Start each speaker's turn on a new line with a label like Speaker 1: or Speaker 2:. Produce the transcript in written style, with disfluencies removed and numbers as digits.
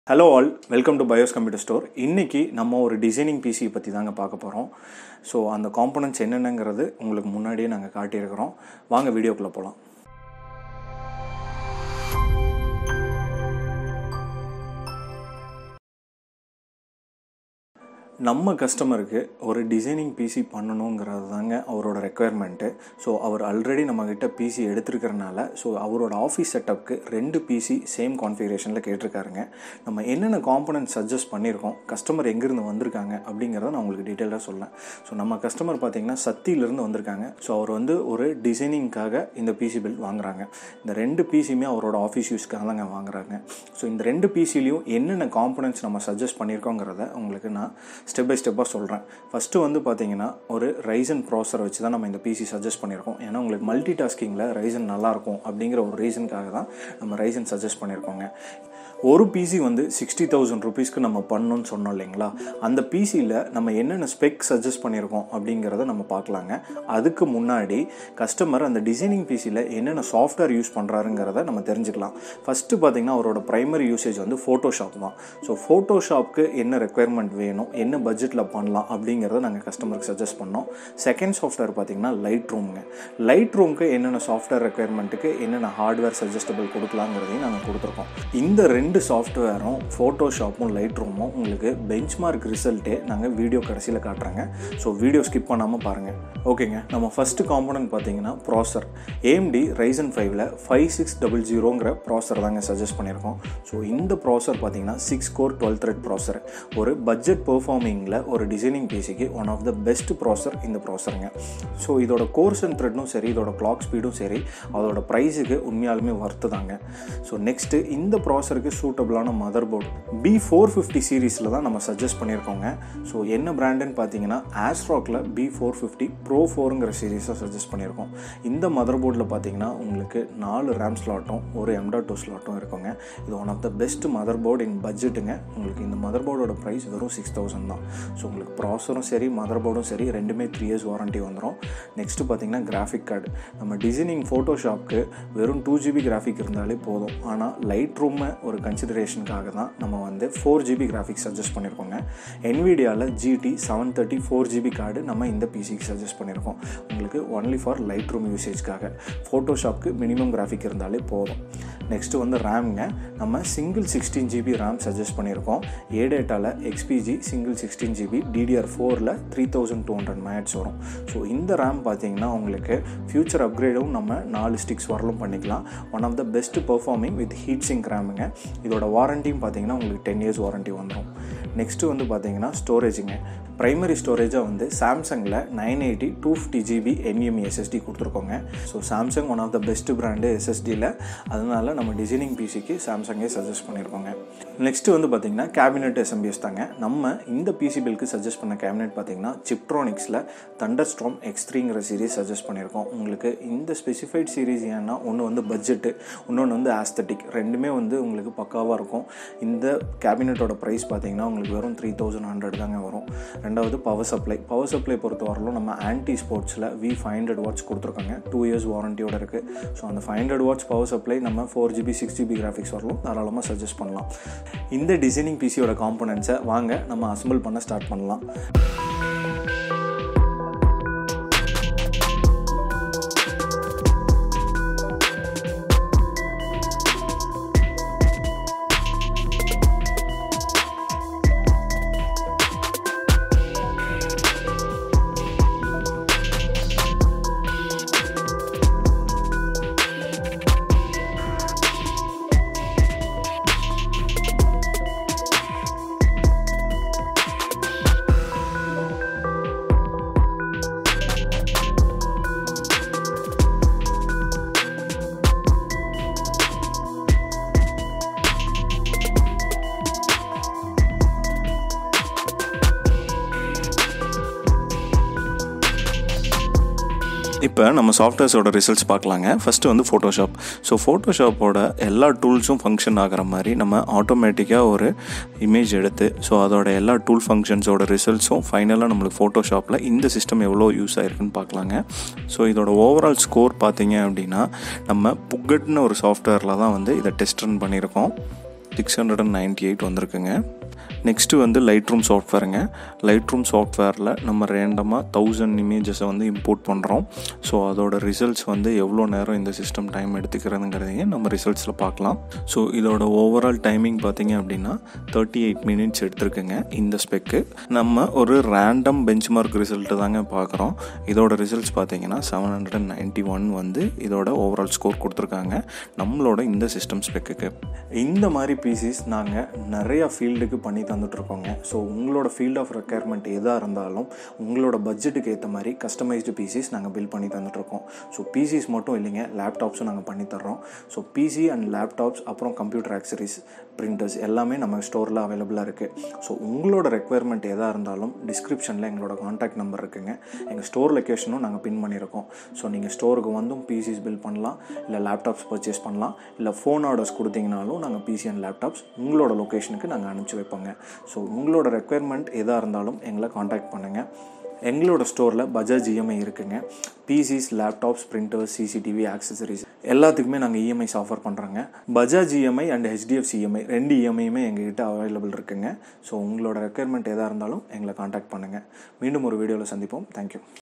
Speaker 1: Hello all, welcome to BYOS Computer Store. இன்னைக்கு நம்ம ஒரு டிசைனிங் PC பத்தி தாங்க பார்க்க போறோம். சோ அந்த காம்போனன்ட்ஸ் என்னென்னங்கிறது உங்களுக்கு முன்னாடியே நாங்க காட்டி இருக்கோம். வாங்க வீடியோக்குள்ள போலாம். நம்ம கஸ்டமருக்கு ஒரு டிசைனிங் PC பண்ணணும்ங்கிறது தாங்க அவரோட ரெக்குயர்மெண்ட். ஸோ அவர் ஆல்ரெடி நம்மகிட்ட PC எடுத்துருக்கிறனால ஸோ அவரோட ஆஃபீஸ் செட்டப்க்கு 2 PC சேம் கான்ஃபிகரேஷனில் கேட்டிருக்காருங்க. நம்ம என்னென்ன காம்போனன்ட் சஜஸ்ட் பண்ணியிருக்கோம், கஸ்டமர் எங்கேருந்து வந்திருக்காங்க அப்படிங்கிறத நான் உங்களுக்கு டீட்டெயிலாக சொல்லேன். ஸோ நம்ம கஸ்டமர் பார்த்தீங்கன்னா சத்தியிலேருந்து வந்திருக்காங்க. ஸோ அவர் ஒரு டிசைனிங்காக இந்த PC பில்ட் வாங்குறாங்க. இந்த 2 PCயுமே அவரோட ஆஃபீஸ் யூஸ்க்காக தாங்க வாங்குறாங்க. ஸோ இந்த 2 PCலையும் என்னென்ன காம்போனன்ட்ஸ் நம்ம சஜஸ்ட் பண்ணியிருக்கோங்கிறத உங்களுக்கு நான் ஸ்டெப் பை ஸ்டெப்பாக சொல்கிறேன். ஃபஸ்ட்டு பார்த்தீங்கன்னா ஒரு RYZEN ப்ராசர் வச்சு தான் நம்ம இந்த PC சஜஸ்ட் பண்ணியிருக்கோம். ஏன்னா உங்களுக்கு மல்டி டாஸ்கிங்கில் RYZEN நல்லாயிருக்கும் அப்படிங்கிற ஒரு ரீசனுக்காக தான் நம்ம RYZEN சஜஸ்ட் பண்ணியிருக்கோங்க. ஒரு PC 60,000 rupeesக்கு நம்ம பண்ணணும்னு சொன்னோம் இல்லைங்களா, அந்த PCயில் நம்ம என்னென்ன ஸ்பெக் சஜஸ்ட் பண்ணியிருக்கோம் அப்படிங்கிறத நம்ம பார்க்கலாங்க. அதுக்கு முன்னாடி கஸ்டமர் அந்த டிசைனிங் PCயில் என்னென்ன சாஃப்ட்வேர் யூஸ் பண்ணுறாருங்கிறத நம்ம தெரிஞ்சுக்கலாம். ஃபஸ்ட்டு பார்த்தீங்கன்னா அவரோட ப்ரைமரி யூசேஜ் ஃபோட்டோஷாப் தான். ஸோ ஃபோட்டோஷாப்க்கு என்ன ரெக்குயர்மெண்ட் வேணும், என்ன பட்ஜெட்டில் பண்ணலாம் அப்படிங்கிறத நாங்கள் கஸ்டமருக்கு சஜஸ்ட் பண்ணோம். செகண்ட் சாஃப்ட்வேர் பார்த்தீங்கன்னா லைட்ரூம்ங்க. லைட்ரூம்க்கு என்னென்ன சாஃப்ட்வேர் ரெக்குயர்மெண்ட்டுக்கு என்னென்ன ஹார்ட்வேர் சஜஸ்டபிள் கொடுக்கலாங்கிறதையும் நாங்கள் கொடுத்துருக்கோம். இந்த 2 சாஃப்ட்வேரும் ஃபோட்டோஷாப்பும் லைட்ரூமும் உங்களுக்கு பெஞ்ச்மார்க் ரிசல்ட்டே நாங்கள் வீடியோ கடைசியில் காட்டுறாங்க. ஸோ வீடியோ ஸ்கிப் பண்ணாமல் பாருங்கள். ஓகேங்க, நம்ம ஃபஸ்ட்டு காம்போனன்ட் பார்த்தீங்கன்னா ப்ராசர். AMD RYZEN 5ல் 5600ங்கிற ப்ராசர் தாங்க சஜஸ்ட் பண்ணியிருக்கோம். ஸோ இந்த ப்ராசர் பார்த்தீங்கன்னா 6 core 12 thread ப்ராசர். ஒரு பட்ஜெட் பெர்ஃபார்மிங்கில் ஒரு டிசைனிங் PCக்கு one of the best processor இந்த ப்ராசருங்க. ஸோ இதோட கோர்ஸ் அண்ட் த்ரெட்டும் சரி, இதோட கிளாக் ஸ்பீடும் சரி, அதோட ப்ரைஸுக்கு உண்மையாலுமே வர்த்து தாங்க. ஸோ நெக்ஸ்ட்டு இந்த ப்ராசருக்கு சூட்டபிளான மதர் போர்டு B450 சீரீஸில் தான் நம்ம சஜஸ்ட் பண்ணியிருக்கோங்க. ஸோ என்ன பிராண்டுன்னு பார்த்தீங்கன்னா ஆஸ்ட்ராக்கில் B450 Pro 4ங்கிற சீரீஸை சஜஸ்ட் பண்ணியிருக்கோம். இந்த மதர் போர்டில் பார்த்தீங்கன்னா உங்களுக்கு 4 RAM ஸ்லாட்டும் ஒரு M.2 ஸ்லாட்டும் இருக்குங்க. இது one of the best mother board in பட்ஜெட்டுங்க. உங்களுக்கு இந்த மதர் போர்டோட ப்ரைஸ் வெறும் 6,000 தான். ஸோ உங்களுக்கு ப்ராசரும் சரி மதர் போர்டும் சரி ரெண்டுமே 3 years வாரண்ட்டி வந்துடும். நெக்ஸ்ட்டு பார்த்தீங்கன்னா கிராஃபிக் கார்டு. நம்ம டிசைனிங் ஃபோட்டோஷாப்க்கு வெறும் 2 GB கிராஃபிக் இருந்தாலே போதும். ஆனால் லைட்ரூம் ஒரு கன்சிடரேஷனுக்காக தான் நம்ம 4 GB கிராஃபிக்ஸ் சஜஸ்ட் பண்ணியிருக்கோங்க. NVIDIAவில் GT730 4 GB கார்டு நம்ம இந்த PCக்கு சஜஸ்ட் பண்ணியிருக்கோம். உங்களுக்கு ஒன்லி ஃபார் லைட்ரூம் யூசேஜ்க்காக. ஃபோட்டோஷாப்க்கு மினிமம் கிராஃபிக் இருந்தாலே போதும். நெக்ஸ்ட்டு ரேம்ங்க. நம்ம சிங்கிள் 16 GB RAM சஜஸ்ட் பண்ணியிருக்கோம். ஏடேட்டாவில் XPG சிங்கிள் 16 GB DDR4ல் 3200 MHz வரும். ஸோ இந்த ரேம் பார்த்தீங்கன்னா உங்களுக்கு ஃபியூச்சர் அப்கிரேடும் நம்ம 4 ஸ்டிக்ஸ் வரலும் பண்ணிக்கலாம். One of the best performing with heat sink ரேமுங்க. இதோட வாரண்டியும் பார்த்தீங்கன்னா உங்களுக்கு 10 years வாரண்ட்டி வந்துடும். நெக்ஸ்ட்டு பார்த்தீங்கன்னா ஸ்டோரேஜுங்க. ப்ரைமரி ஸ்டோரேஜாக சாம்சங்கில் 980 250 GB NVMe SSD கொடுத்துருக்கோங்க. So Samsung one of the best brand SSDயில். அதனால நம்ம டிசைனிங் PCக்கு சாம்சங்கே சஜஸ்ட் பண்ணியிருக்கோங்க. நெக்ஸ்ட்டு பார்த்தீங்கன்னா கேபினெட் SMBS தாங்க. நம்ம இந்த PC பில்க்கு சஜஸ்ட் பண்ண கேபினெட் பார்த்தீங்கன்னா சிப்ட்ரானிக்ஸில் தண்டர்ஸ்டார்ம் X3ங்கிற சீரீஸ் சஜஸ்ட் பண்ணியிருக்கோம். உங்களுக்கு இந்த ஸ்பெசிஃபைட் சீரீஸ் ஏன்னா ஒன்று பட்ஜெட்டு, இன்னொன்று ஆஸ்தட்டிக், ரெண்டுமே உங்களுக்கு பக்காவாக இருக்கும். இந்த கேபினெட்டோட ப்ரைஸ் பார்த்தீங்கன்னா உங்களுக்கு வெறும் 3,100 தாங்க வரும். ரெண்டாவது பவர் சப்ளை பொறுத்த வரலும் நம்ம ஆன்டி ஸ்போர்ட்ஸில் V500 watts கொடுத்துருக்காங்க. 2 years வாரண்டியோடு இருக்குது. ஸோ அந்த 500 watts பவர் சப்ளை நம்ம 4 GB 6 GB கிராஃபிக்ஸ் வரலும் தாராளமாக சஜஸ்ட் பண்ணலாம். இந்த டிசைனிங் PCயோட காம்போனன்ட்ஸை வாங்க நம்ம அசம்பிள் பண்ண ஸ்டார்ட் பண்ணலாம். இப்போ நம்ம சாஃப்ட்வேர்ஸோட ரிசல்ட்ஸ் பார்க்கலாங்க. First Photoshop. ஸோ ஃபோட்டோஷாப்போட எல்லா டூல்ஸும் ஃபங்க்ஷன் ஆகிற மாதிரி நம்ம ஆட்டோமேட்டிக்காக ஒரு இமேஜ் எடுத்து ஸோ அதோட எல்லா டூல் ஃபங்க்ஷன்ஸோட ரிசல்ட்ஸும் ஃபைனலாக நம்மளுக்கு ஃபோட்டோஷாப்பில் இந்த சிஸ்டம் எவ்வளோ யூஸ் ஆகிருக்குன்னு பார்க்கலாங்க. ஸோ இதோட ஓவரால் ஸ்கோர் பார்த்தீங்க அப்படின்னா நம்ம புக்கட்னு ஒரு சாஃப்ட்வேரில் தான் இதை டெஸ்ட் ரன் பண்ணியிருக்கோம். 698 வந்திருக்குங்க. நெக்ஸ்ட்டு வந்து லைட்ரூம் சாஃப்ட்வேருங்க. லைட்ரூம் சாஃப்ட்வேரில் நம்ம ரேண்டமாக 1000 இமேஜஸை வந்து இம்போர்ட் பண்ணுறோம். ஸோ அதோட ரிசல்ட்ஸ் வந்து எவ்வளோ நேரம் இந்த சிஸ்டம் டைம் எடுத்துக்கிறதுங்கிறதையும் நம்ம ரிசல்ட்ஸில் பார்க்கலாம். ஸோ இதோட ஓவரால் டைமிங் பார்த்திங்க அப்படின்னா 38 மினிட்ஸ் எடுத்துருக்குங்க. இந்த ஸ்பெக்கு நம்ம ஒரு ரேண்டம் பெஞ்ச்மார்க் ரிசல்ட்டு தாங்க பார்க்குறோம். இதோட ரிசல்ட்ஸ் பார்த்திங்கன்னா 791 வந்து இதோட ஓவரால் ஸ்கோர் கொடுத்துருக்காங்க நம்மளோட இந்த சிஸ்டம் ஸ்பெக்குக்கு. இந்த மாதிரி பிசிஸ் நாங்கள் நிறையா ஃபீல்டுக்கு பண்ணி தந்துட்டுருக்கோங்க. ஸோ உங்களோட ஃபீல்ட் ஆஃப் ரெக்யர்மெண்ட் எதாக இருந்தாலும் உங்களோட பட்ஜெட்டுக்கு ஏற்ற மாதிரி கஸ்டமைஸ்டு பிசிஸ் நாங்கள் பில்ட் பண்ணி தந்துட்டுருக்கோம். ஸோ பிசிஸ் மட்டும் இல்லைங்க, லேப்டாப்ஸும் நாங்கள் பண்ணி தர்றோம். ஸோ பிசி அண்ட் லேப்டாப்ஸ் அப்புறம் கம்ப்யூட்டர் ஆக்சரிஸ், பிரிண்டர்ஸ் எல்லாமே நம்ம ஸ்டோரில் அவைலபிளாக இருக்குது. ஸோ உங்களோட ரெக்யர்மெண்ட் எதாக இருந்தாலும் டிஸ்கிரிப்ஷனில் எங்களோட காண்டாக்ட் நம்பர் இருக்குங்க. எங்கள் ஸ்டோர் லொக்கேஷனும் நாங்கள் பின் பண்ணியிருக்கோம். ஸோ நீங்கள் ஸ்டோருக்கு வந்தும் பிசிஸ் பில்ட் பண்ணலாம், இல்லை லேப்டாப்ஸ் பர்ச்சேஸ் பண்ணலாம், இல்லை ஃபோன் ஆர்டர்ஸ் கொடுத்தீங்கனாலும் நாங்கள் பிசி அண்ட் லேப்டாப்ஸ் உங்களோட லொக்கேஷனுக்கு நாங்கள் அனுப்பிச்சி வைப்போங்க. ஸோ உங்களோட ரெக்யர்மெண்ட் எதாக இருந்தாலும் எங்களை காண்டாக்ட் பண்ணுங்கள். எங்களோட ஸ்டோரில் பஜாஜ் இஎம்ஐ இருக்குங்க. PCs, laptops, printers, CCTV, accessories எல்லாத்துக்குமே நாங்கள் இஎம்ஐஸ் ஆஃபர் பண்ணுறோங்க. Bajaj EMI and HDFC EMI 2 இஎம்ஐயுமே எங்ககிட்ட அவைலபிள் இருக்குங்க. ஸோ உங்களோட ரெக்யர்மெண்ட் எதாக இருந்தாலும் எங்களை காண்டாக்ட் பண்ணுங்கள். மீண்டும் ஒரு வீடியோவில் சந்திப்போம். தேங்க்யூ.